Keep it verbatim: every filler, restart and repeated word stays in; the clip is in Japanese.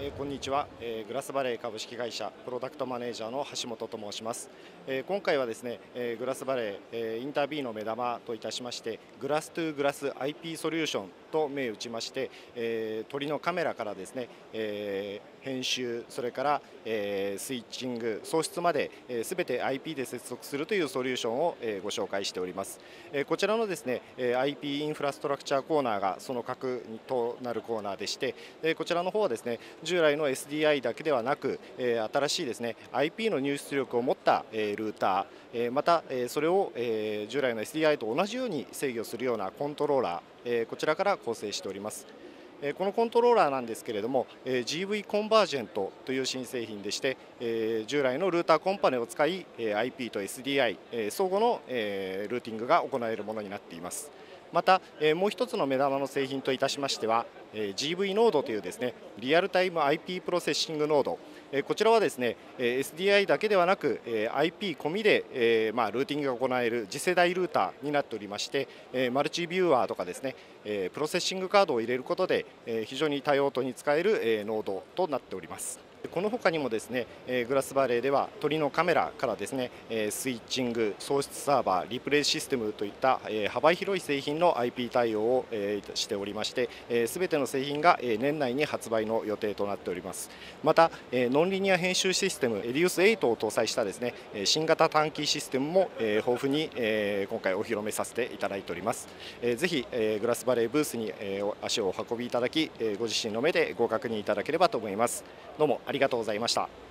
えーこんにちは、えーグラスバレー株式会社プロダクトマネージャーの橋本と申します。えー今回はですね、えーグラスバレー、えーインタービーの目玉といたしましてグラストゥグラス アイピー ソリューションと銘打ちまして、えー鳥のカメラからですね、えー編集、それから、えースイッチング、送出まで、えー、全て アイピー で接続するというソリューションを、えーご紹介しております。えーこちらのですね、えー アイピー インフラストラクチャーコーナーがその核となるコーナーでして、えーこちらの方はですね、従来の エスディーアイ だけではなく、えー新しいですね アイピー の入出力を持った、えールーター、えーまた、えーそれを、えー従来の エスディーアイ と同じように制御するようなコントローラー、えーこちらから構成しております。えーこのコントローラーなんですけれども、えー ジーブイ コンバージェントという新製品でして、えー従来のルーターコンパネを使い、えー アイピー と エスディーアイ、えー相互の、えールーティングが行えるものになっています。また、えーもう一つの目玉の製品といたしましては、えー ジーブイ ノードというですね、リアルタイム アイピー プロセッシングノード、えーこちらはですね、えー エスディーアイ だけではなく、えー アイピー 込みで、えーまあ、ルーティングが行える次世代ルーターになっておりまして、えーマルチビューアーとかですね、えープロセッシングカードを入れることで、えー非常に多用途に使える、えーノードとなっております。この他にもですね、えーグラスバレーでは鳥のカメラからですね、えースイッチング、送出サーバー、リプレイシステムといった、えー幅広い製品の アイピー 対応を、えーしておりまして、すべての製品が、えー年内に発売の予定となっております。また、えーノンリニア編集システムエディウスエイトを搭載したですね、えー新型短期システムも、えー豊富に、えー今回お披露目させていただいております。えーぜひ、えーグラスバレーブースに、えー足をお運びいただき、えーご自身の目でご確認いただければと思います。どうもありがとうございました。